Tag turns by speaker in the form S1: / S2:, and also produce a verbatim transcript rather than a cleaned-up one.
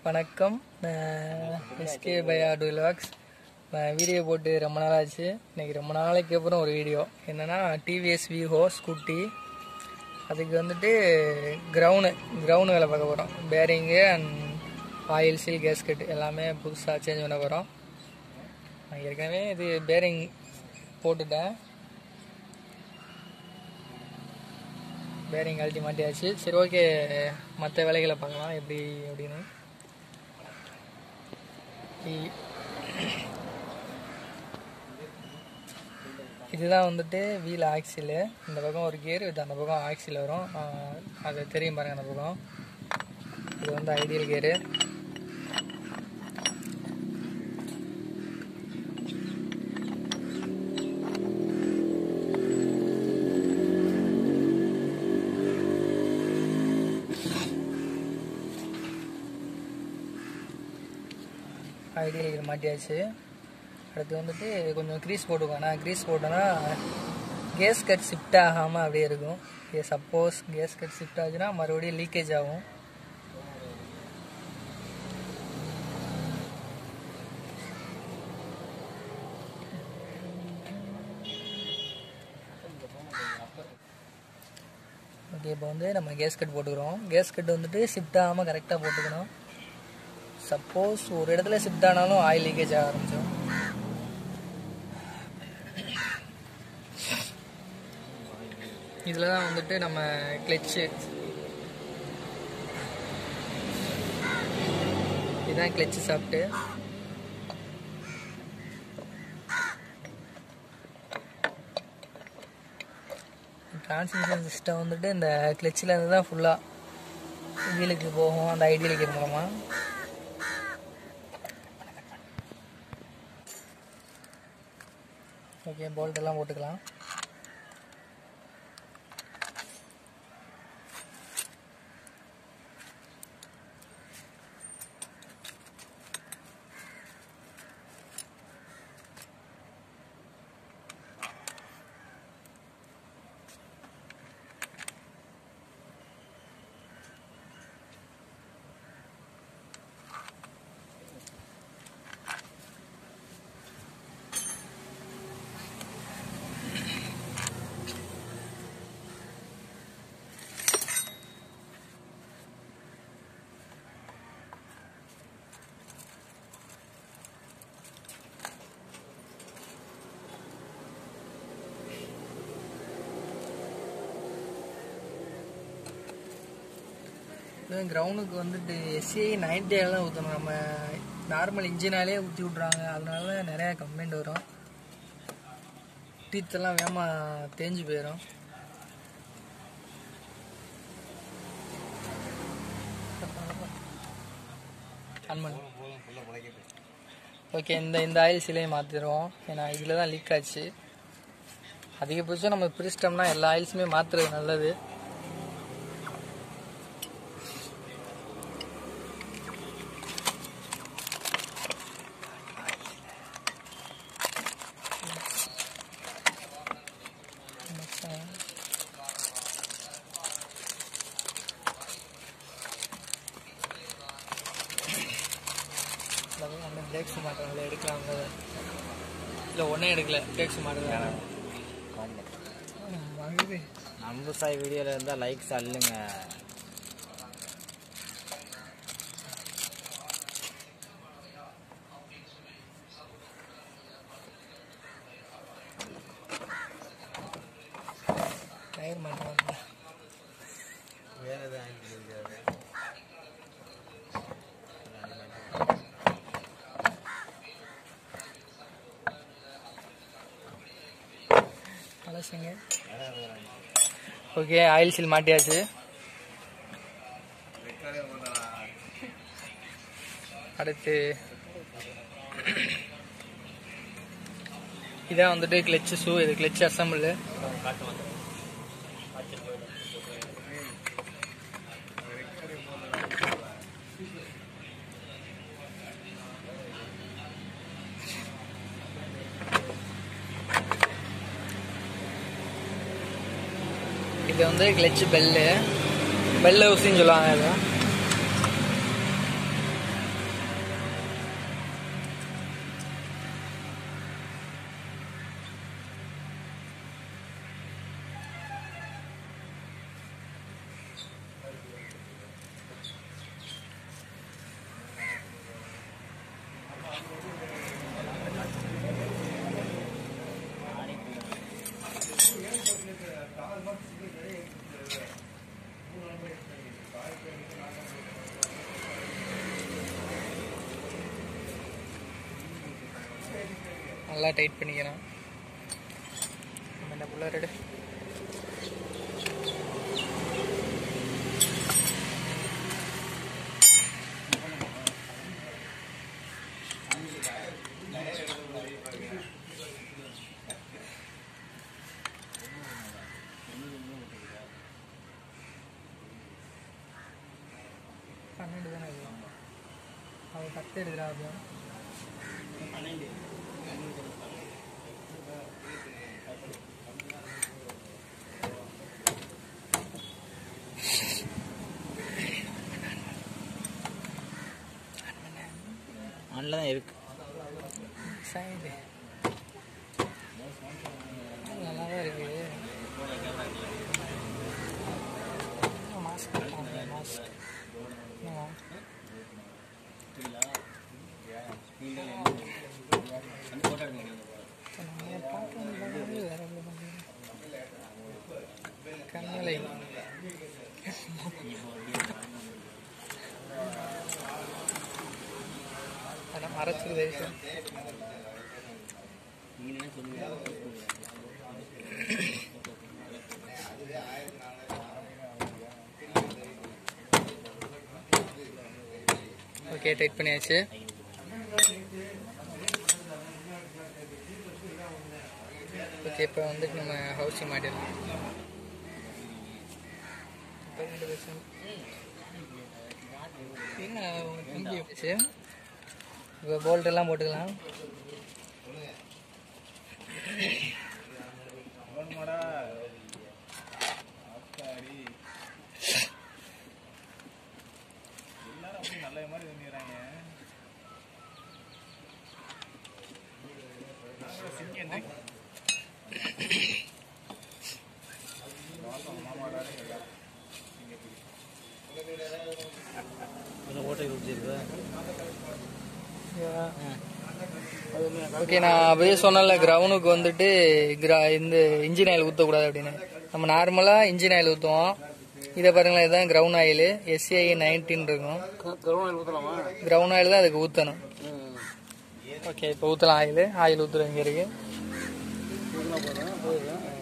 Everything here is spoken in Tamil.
S1: வணக்கம். SK by auto vlogs. Video போட்டு ரொம்ப நாள் ஆச்சு. இன்றைக்கி ரொம்ப நாளைக்கு அப்புறம் ஒரு வீடியோ என்னென்னா டிவிஎஸ் வீகோ ஸ்கூட்டி. அதுக்கு வந்துட்டு கிரவுண்டு கிரவுண்டு வேலை பார்க்க போகிறோம். Bearing and oil seal gasket எல்லாமே புதுசாக சேஞ்ச் பண்ண போகிறோம். நான் ஏற்கனவே இது பேரிங் போட்டுட்டேன். பேரிங் கழட்டி மாட்டியாச்சு. சரி, ஓகே, மற்ற வேலைகளை பார்க்கலாம் எப்படி அப்படின்னு. இதுதான் வந்துட்டு வீல் ஆக்சிலு. இந்த பக்கம் ஒரு கியர், இது அந்த பக்கம் ஆக்சில் வரும். அது தெரியும் பாருங்கள். அந்த பக்கம் இது வந்து ஐடியல் கியரு. ஐடியல் கியர் மாட்டியாச்சு. அடுத்து வந்துட்டு கொஞ்சம் க்ரீஸ் போட்டுக்கோங்க. நான் க்ரீஸ் போட்டோன்னா கேஸ் கட் ஷிஃப்ட் ஆகாமல் அப்படியே இருக்கும். சப்போஸ் கேஸ் கட் ஷிஃப்ட் ஆச்சுன்னா மறுபடியும் லீக்கேஜ் ஆகும். ஓகே, இப்போ வந்து நம்ம கேஸ் கட் போட்டுக்கிறோம். கேஸ் கட் வந்துட்டு ஷிஃப்ட் ஆகாமல் கரெக்டாக போட்டுக்கணும். சப்போஸ் ஒரு இடத்துல ஷிஃப்ட் ஆனாலும் ஆயில் லீக்கேஜ் ஆக ஆரம்பிச்சிடும். இதில் தான் வந்துட்டு நம்ம கிளச்சு, இதுதான் கிளச்சு சாப்பிட்டு. டிரான்ஸ்மிஷன் சிஸ்டம் வந்துட்டு இந்த கிளச்சில் இருந்து தான் ஃபுல்லாக வீலுக்கு போகும், அந்த ஐடியல் கியர் மூலமாக. ஓகே, போல்ட் எல்லாம் போட்டுக்கலாம். கிரவுண்டுக்கு வந்துட்டு எஸ்ஏ நைன்டியால் தான் ஊற்றணும். நம்ம நார்மல் இன்ஜினாலே ஊற்றி விட்றாங்க. அதனால நிறையா கம்ப்ளைண்ட் வரும். டீத்தெல்லாம் வேகமாக தேஞ்சு போயிடும். ஓகே, இந்த இந்த ஆயில் சீலையும் மாற்றிடுவோம். ஏன்னா இதில் தான் லீக் ஆச்சு. அதிகபட்சம் நம்ம பிரிச்சிட்டோம்னா எல்லா ஆயில்ஸுமே மாற்றுறது நல்லது. பிரேக்ஸ் மாட்டுறதுல எடுக்கலாம். இல்லை ஒன்றே எடுக்கல, பிரேக்ஸ் மாட்டுறது.
S2: நம்ம சாய் வீடியோவில் இருந்தால் லைக்ஸ் அள்ளுங்க.
S1: டயர் மாட்டுறாங்க.
S2: வேறு எதாவது
S1: ஓகே, ஆயில் சீல் மாட்டியாச்சு. அடுத்து இதான் வந்துட்டு கிளச்சு ஷூ. இது கிளச்சு அசம்பிள். இது வந்து கிளட்ச் பெல்லு பெல் ஹவுஸ்ன்னு சொல்லுவாங்க. இது நல்லா டைட் பண்ணிக்கலாம். நம்ம என்ன புள்ள ரெடி. பன்னெண்டு தானே இது அவள் பத்து எடுக்கிறா. அப்படியும்
S2: ஆன்ல தான் இருக்கு.
S1: சைடு நல்லா தான் இருக்கு. மாஸ்க் மாஸ்க் கண்ணலை அதான் மறைச்சிருது. ஓகே டைட் பண்ணியாச்சு. ஓகே இப்போ வந்துட்டு நம்ம ஹவுசிங் மாட்டிடலாம். பன்னெண்டு வருஷம் என்ன கம்பி வச்சு இப்போ போல்ட்டெல்லாம் போட்டுக்கலாம். ஓகே நான் அப்படியே சொன்னல கிரவுண்டுக்கு வந்துட்டு இந்த இன்ஜின் ஆயில் ஊற்றக்கூடாது அப்படின்னு. நம்ம நார்மலாக இன்ஜின் ஆயில் ஊற்றுவோம். இதை பாருங்களேன், இதுதான் கிரவுண்ட் ஆயில். எஸ்சிஐ நைன்டீன் இருக்கும். கிரவுண்ட் ஆயில் தான் அதுக்கு ஊற்றணும். ஓகே இப்போ ஊற்றலாம். ஆயில் ஆயில் ஊற்றுறோம். இங்கே இருக்கு.